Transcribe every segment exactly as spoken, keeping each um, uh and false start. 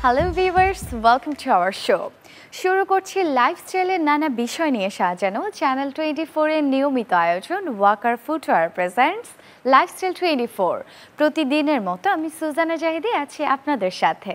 Hello viewers, welcome to our show. শুরু করছি লাইফস্টাইলের নানা বিষয় নিয়ে সাজানো চ্যানেল টোয়েন্টি ফোর এর নিয়মিত আয়োজন Walker footwear presents lifestyle twenty four. প্রতিদিনের মতো আমি সুজানা জাহিদি আছি আপনাদের সাথে।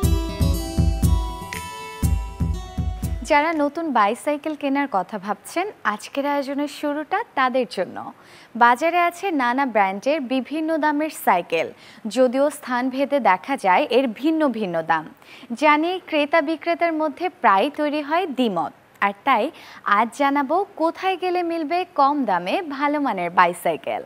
যারা নতুন বাইসাইকেল কেনার কথা ভাবছেন, আজকের আয়োজনের শুরুটা তাদের জন্য। বাজারে আছে নানা ব্র্যান্ডের বিভিন্ন দামের সাইকেল, যদিও স্থানভেদে দেখা যায় এর ভিন্ন ভিন্ন দাম। জানি ক্রেতা বিক্রেতার মধ্যে প্রায় তৈরি হয় দ্বিমত, আর তাই আজ জানাবো কোথায় গেলে মিলবে কম দামে ভালো মানের বাইসাইকেল।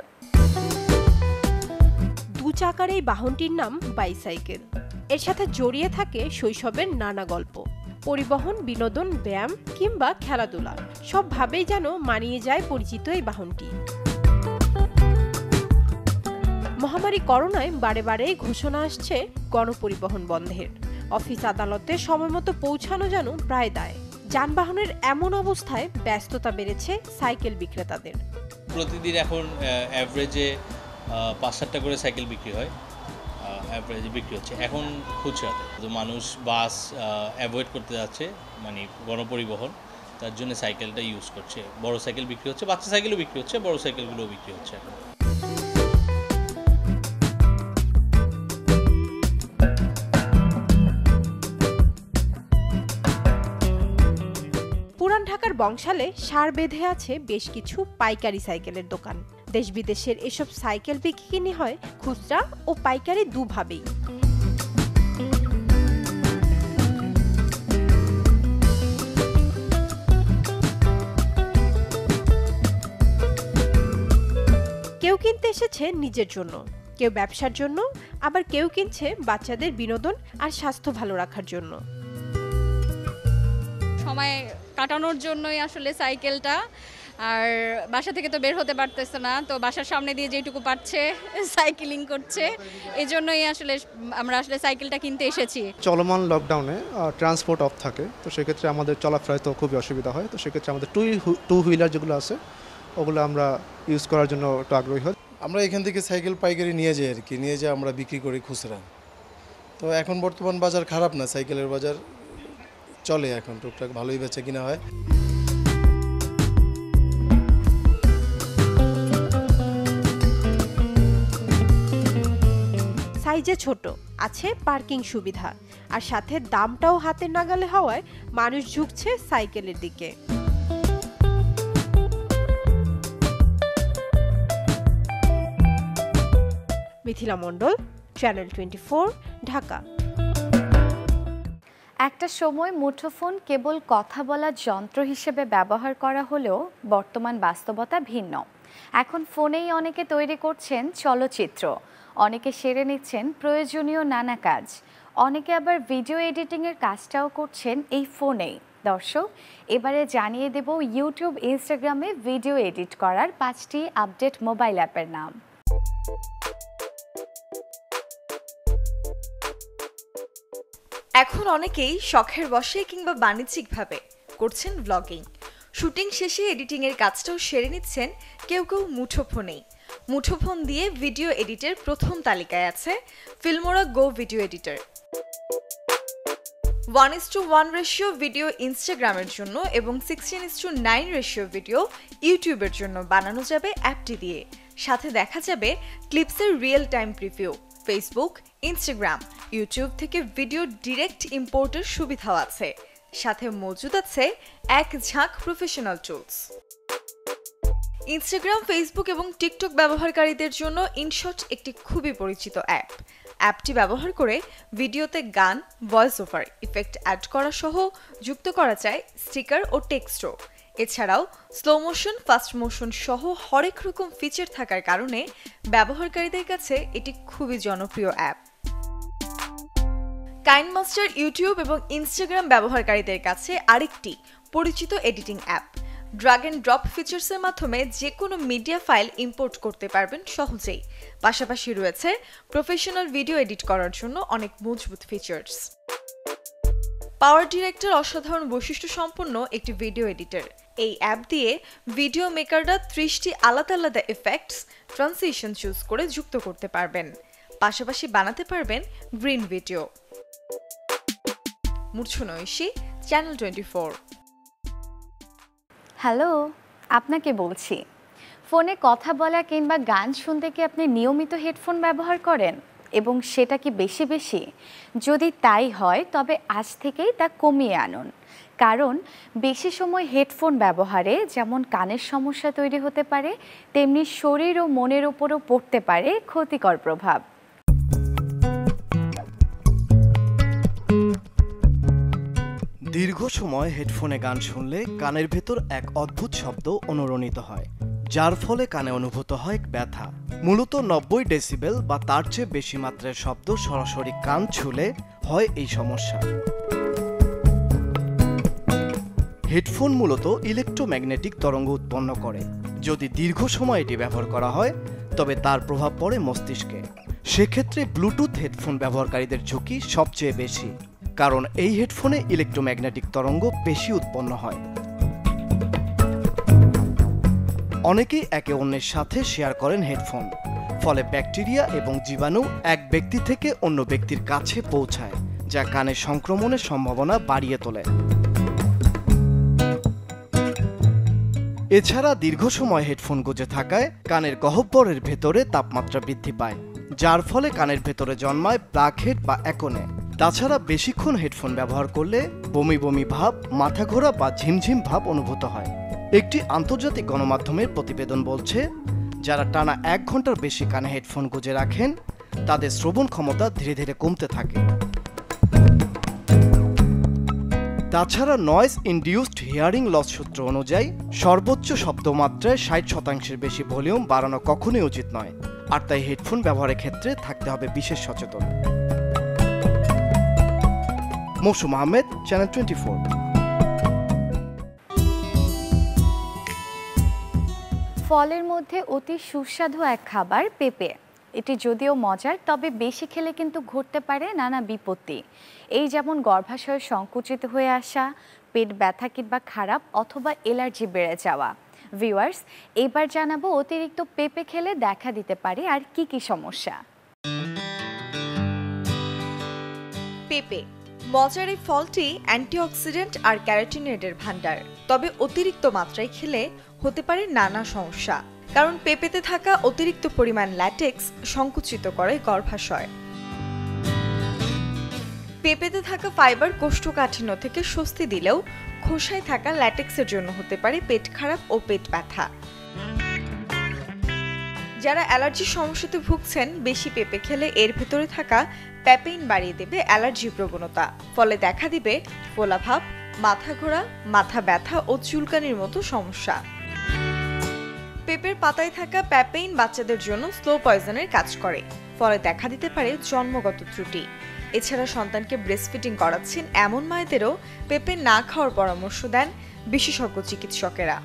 দু চাকার এই বাহনটির নাম বাইসাইকেল। এর সাথে জড়িয়ে থাকে শৈশবের নানা গল্প। পরিবহন, বিনোদন, ব্যায়াম কিংবা খেলাধুলা সবভাবেই যেন মানিয়ে যায় পরিচিত এই বাহনটি। মহামারী করোনায় বারে বারে ঘোষণা আসছে গণপরিবহন বন্ধের। অফিস আদালতে সময়মতো পৌঁছানো যেন প্রায় দায়। যানবাহনের এমন অবস্থায় ব্যস্ততা বেড়েছে সাইকেল বিক্রেতাদের। প্রতিদিন এখন অ্যাভারেজে পাঁচ সাতটা করে সাইকেল বিক্রি হয়, অ্যাভারেজে বিক্রি হচ্ছে এখন খুচরাতে। তো মানুষ বাস অ্যাভয়েড করতে যাচ্ছে, মানে গণপরিবহন, তার জন্য সাইকেলটা ইউজ করছে। বড় সাইকেল বিক্রি হচ্ছে, বাচ্চা সাইকেলও বিক্রি হচ্ছে, বড় সাইকেলগুলোও বিক্রি হচ্ছে এখন। পুরান ঢাকার বংশালে সার বেঁধে আছে বেশ কিছু পাইকারি সাইকেলের দোকান। দেশ বিদেশের এসব সাইকেল বিক্রি হয় খুচরা ও পাইকারি দুভাবেই। কেউ কিনতে এসেছে নিজের জন্য, কেউ ব্যবসার জন্য, আবার কেউ কিনছে বাচ্চাদের বিনোদন আর স্বাস্থ্য ভালো রাখার জন্য। সময় কাটানোর জন্যই আসলে সাইকেলটা, আর বাসা থেকে তো বের হতে পারতেছে না, তো বাসার সামনে দিয়ে যেটুকু পারছে সাইকেলিং করছে, এই জন্যই আসলে আমরা আসলে সাইকেলটা কিনতে এসেছি। চলমান লকডাউনে ট্রান্সপোর্ট অফ থাকে, তো সেক্ষেত্রে আমাদের চলাফেরায় তো খুবই অসুবিধা হয়। তো সেক্ষেত্রে আমাদের টু টু হুইলার যেগুলো আছে ওগুলো আমরা ইউজ করার জন্য একটু আগ্রহী হয়। আমরা এখান থেকে সাইকেল পাইকারি নিয়ে যাই আর কি, নিয়ে যাই আমরা বিক্রি করি খুচরা। তো এখন বর্তমান বাজার খারাপ না, সাইকেলের বাজার চলে, এখন টুকটাক ভালোই বেচা কিনা হয়। সাইজে ছোট, আছে পার্কিং সুবিধা, আর সাথে দামটাও হাতের নাগালে হওয়ায় মানুষ ঝুঁকছে সাইকেলের দিকে। Mithila Mondal, channel twenty four, Dhaka. একটা সময় মুঠোফোন কেবল কথা বলার যন্ত্র হিসেবে ব্যবহার করা হলেও বর্তমান বাস্তবতা ভিন্ন। এখন ফোনেই অনেকে তৈরি করছেন চলচ্চিত্র, অনেকে সেরে নিচ্ছেন প্রয়োজনীয় নানা কাজ, অনেকে আবার ভিডিও এডিটিংয়ের কাজটাও করছেন এই ফোনেই। দর্শক, এবারে জানিয়ে দেব ইউটিউব, ইনস্টাগ্রামে ভিডিও এডিট করার পাঁচটি আপডেট মোবাইল অ্যাপের নাম। এখন অনেকেই শখের বশে কিংবা বাণিজ্যিকভাবে করছেন ব্লগিং। শুটিং শেষে এডিটিংয়ের কাজটাও সেরে নিচ্ছেন কেউ কেউ মুঠোফোনেই। মুঠোফোন দিয়ে ভিডিও এডিটের প্রথম তালিকায় আছে Filmora Go video editor. One is to one ratio video ইনস্টাগ্রামের জন্য এবং sixteen is to nine ratio video ইউটিউবের জন্য বানানো যাবে অ্যাপটি দিয়ে। সাথে দেখা যাবে ক্লিপসের real time preview. Facebook, Instagram, YouTube থেকে ভিডিও ডিরেক্ট ইম্পোর্টের সুবিধাও আছে। সাথে মজুদ আছে এক ঝাঁক প্রফেশনাল টুলস। ইনস্টাগ্রাম, ফেসবুক এবং টিকটক ব্যবহারকারীদের জন্য ইনশট একটি খুবই পরিচিত অ্যাপ। অ্যাপটি ব্যবহার করে ভিডিওতে গান, ভয়েস ওভার, ইফেক্ট অ্যাড করা সহ যুক্ত করা যায় স্টিকার ও টেক্সটও। এছাড়াও স্লো মোশন, ফাস্ট মোশন সহ হরেক রকম ফিচার থাকার কারণে ব্যবহারকারীদের কাছে এটি খুবই জনপ্রিয় অ্যাপ। কাইনমাস্টার ইউটিউব এবং ইনস্টাগ্রাম ব্যবহারকারীদের কাছে আরেকটি পরিচিত editing app. Drag and drop ফিচার্সের মাধ্যমে যে কোনো মিডিয়া ফাইল ইম্পোর্ট করতে পারবেন সহজেই। পাশাপাশি রয়েছে প্রফেশনাল ভিডিও এডিট করার জন্য অনেক মজবুত ফিচার্স। পাওয়ার ডিরেক্টর অসাধারণ বৈশিষ্ট্য সম্পন্ন একটি ভিডিও এডিটর। এই অ্যাপ দিয়ে ভিডিও মেকাররা ত্রিশটি আলাদা আলাদা ইফেক্টস, ট্রানজিশন চুজ করে যুক্ত করতে পারবেন। পাশাপাশি বানাতে পারবেন green video. Murchhona Oishi, channel twenty four. Hello, আপনাকে বলছি, ফোনে কথা বলা কিংবা গান শুনতে কি আপনি নিয়মিত হেডফোন ব্যবহার করেন এবং সেটা কি বেশি বেশি? যদি তাই হয় তবে আজ থেকেই তা কমিয়ে আনুন, কারণ বেশি সময় হেডফোন ব্যবহারে যেমন কানের সমস্যা তৈরি হতে পারে, তেমনি শরীর ও মনের উপরও পড়তে পারে ক্ষতিকর প্রভাব। দীর্ঘ সময় হেডফোনে গান শুনলে কানের ভেতর এক অদ্ভুত শব্দ অনুরণিত হয়, যার ফলে কানে অনুভূত হয় ব্যথা। মূলত নব্বই ডেসিবেল বা তার চেয়ে বেশি মাত্রার শব্দ সরাসরি কান ছুলে হয় এই সমস্যা। হেডফোন মূলত ইলেকট্রোম্যাগনেটিক তরঙ্গ উৎপন্ন করে। যদি দীর্ঘ সময় এটি ব্যবহার করা হয় তবে তার প্রভাব পড়ে মস্তিষ্কে। সেক্ষেত্রে ব্লুটুথ হেডফোন ব্যবহারকারীদের ঝুঁকি সবচেয়ে বেশি, কারণ এই হেডফোনে ইলেকট্রোম্যাগনেটিক তরঙ্গ বেশি উৎপন্ন হয়। অনেকেই একে অন্যের সাথে শেয়ার করেন হেডফোন, ফলে ব্যাকটেরিয়া এবং জীবাণু এক ব্যক্তি থেকে অন্য ব্যক্তির কাছে পৌঁছায়, যা কানে সংক্রমণের সম্ভাবনা বাড়িয়ে তোলে। এছাড়া দীর্ঘ সময় হেডফোন গুঁজে থাকায় কানের গহ্বরের ভেতরে তাপমাত্রা বৃদ্ধি পায়, যার ফলে কানের ভেতরে জন্মায় ব্ল্যাকহেড বা অ্যাকোনে। তাছাড়া বেশিক্ষণ হেডফোন ব্যবহার করলে বমি বমি ভাব, মাথা ঘোরা বা ঝিমঝিম ভাব অনুভূত হয়। একটি আন্তর্জাতিক গণমাধ্যমের প্রতিবেদন বলছে, যারা টানা এক ঘন্টার বেশি কানে হেডফোন গুঁজে রাখেন তাদের শ্রবণ ক্ষমতা ধীরে ধীরে কমতে থাকে। তাছাড়া নয়েজ ইনডিউসড হিয়ারিং লস সূত্র অনুযায়ী সর্বোচ্চ শব্দমাত্রায় ষাট শতাংশের বেশি ভলিউম বাড়ানো কখনোই উচিত নয়, আর তাই হেডফোন ব্যবহারের ক্ষেত্রে থাকতে হবে বিশেষ সচেতন। মৌসুম আহমেদ, চ্যানেল টোয়েন্টি ফোর। ফলের মধ্যে অতি সুস্বাদু এক খাবার পেঁপে। এটি যদিও মজার, তবে বেশি খেলে কিন্তু ঘটতে পারে নানা বিপত্তি। এই যেমন গর্ভাশয় সংকুচিত হয়ে আসা, পেট ব্যথা কিংবা খারাপ অথবা অ্যালার্জি বেড়ে যাওয়া। ভিউয়ার্স, এবার জানাবো অতিরিক্ত পেঁপে খেলে দেখা দিতে পারে আর কি কি সমস্যা। পেঁপে মজার এই ফলটি অ্যান্টিঅক্সিডেন্ট আর ক্যারোটিনয়েডের ভান্ডার, তবে অতিরিক্ত মাত্রায় খেলে হতে পারে নানা সমস্যা, কারণ পেঁপেতে থাকা অতিরিক্ত পরিমাণ ল্যাটেক্স সংকুচিত করে গর্ভাশয়। পেঁপেতে থাকা ফাইবার কোষ্ঠকাঠিন্য থেকে স্বস্তি দিলেও খোসায় থাকা ল্যাটেক্সের জন্য হতে পারে পেট খারাপ ও পেট ব্যথা। যারা অ্যালার্জির সমস্যাতে ভুগছেন, বেশি পেঁপে খেলে এর ভেতরে থাকা প্যাপেইন বাড়িয়ে দেবে অ্যালার্জি প্রবণতা, ফলে দেখা দিবে ফোলাভাব, মাথা ঘোরা, মাথা ব্যথা ও চুলকানির মতো সমস্যা। পেঁপের পাতায় থাকা প্যাপেইন বাচ্চাদের জন্য স্লো পয়জনের কাজ করে, ফলে দেখা দিতে পারে জন্মগত ত্রুটি। এছাড়া সন্তানকে ব্রেস্টফিডিং করাচ্ছেন এমন মায়েদেরও পেঁপে না খাওয়ার পরামর্শ দেন বিশেষজ্ঞ চিকিৎসকেরা।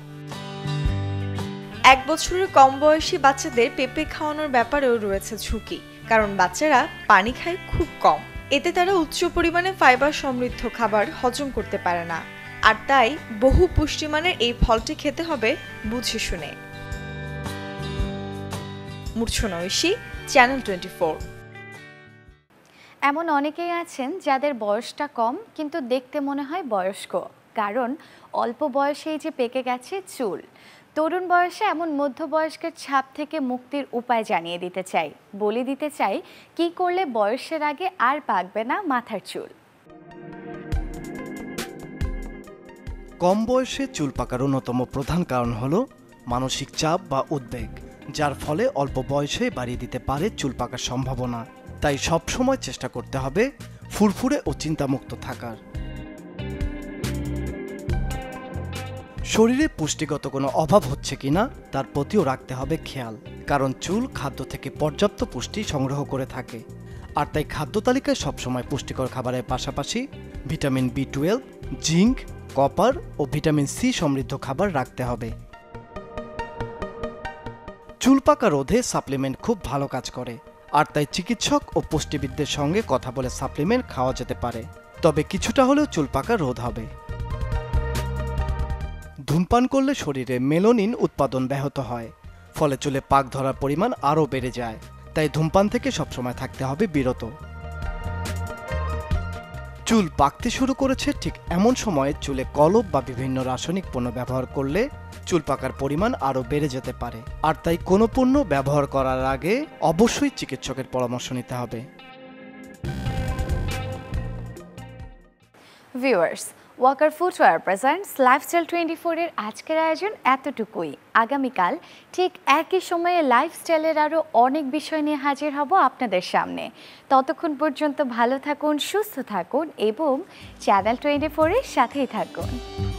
এক বছরের কম বয়সী বাচ্চাদের পেঁপে খাওয়ানোর ব্যাপারেও রয়েছে ঝুঁকি, কারণ বাচ্চারা পানি খায় খুব কম। এতে তারা উচ্চ পরিমাণে ফাইবার সমৃদ্ধ খাবার হজম করতে পারে না, আর তাই বহু পুষ্টিমানের এই ফলটি খেতে হবে বুঝে শুনে। Murchhona Oishi, channel twenty four. এমন অনেকেই আছেন যাদের বয়সটা কম কিন্তু দেখতে মনে হয় বয়স্ক, কারণ অল্প বয়সেই যে পেকে গেছে চুল। তরুণ বয়সে এমন মধ্যবয়স্কের ছাপ থেকে মুক্তির উপায় জানিয়ে দিতে চাই, বলে দিতে চাই কি করলে বয়সের আগে আর পাকবে না মাথার চুল। কম বয়সে চুল পাকার অন্যতম প্রধান কারণ হল মানসিক চাপ বা উদ্বেগ, যার ফলে অল্প বয়সে বাড়িয়ে দিতে পারে চুল পাকার সম্ভাবনা। তাই সবসময় চেষ্টা করতে হবে ফুরফুরে ও চিন্তামুক্ত থাকার। শরীরে পুষ্টিগত কোনো অভাব হচ্ছে কিনা তার প্রতিও রাখতে হবে খেয়াল, কারণ চুল খাদ্য থেকে পর্যাপ্ত পুষ্টি সংগ্রহ করে থাকে, আর তাই খাদ্য তালিকায় সবসময় পুষ্টিকর খাবারের পাশাপাশি vitamin B twelve, zinc, copper ও ভিটামিন সি সমৃদ্ধ খাবার রাখতে হবে। চুল পাকা রোধে সাপ্লিমেন্ট খুব ভালো কাজ করে, আর তাই চিকিৎসক ও পুষ্টিবিদদের সঙ্গে কথা বলে সাপ্লিমেন্ট খাওয়া যেতে পারে, তবে কিছুটা হলেও চুল পাকা রোধ হবে। ধূমপান করলে শরীরে মেলানিন উৎপাদন ব্যাহত হয়, ফলে চুলে পাক ধরার পরিমাণ আরও বেড়ে যায়, তাই ধূমপান থেকে সবসময় থাকতে হবে বিরত। চুল পাকতে শুরু করেছে ঠিক এমন সময়ে চুলে কলপ বা বিভিন্ন রাসায়নিক পণ্য ব্যবহার করলে চুল পাকার পরিমাণ আরও বেড়ে যেতে পারে। আর তাই কোনো পণ্য ব্যবহার করার আগে অবশ্যই চিকিৎসকের পরামর্শ নিতে হবে। Viewers, Walker footwear presents lifestyle twenty four এর আজকের আয়োজন এতটুকুই। আগামীকাল ঠিক একই সময়ে লাইফস্টাইলের আরও অনেক বিষয় নিয়ে হাজির হব আপনাদের সামনে। ততক্ষণ পর্যন্ত ভালো থাকুন, সুস্থ থাকুন এবং চ্যানেল টোয়েন্টি ফোর এর সাথেই থাকুন।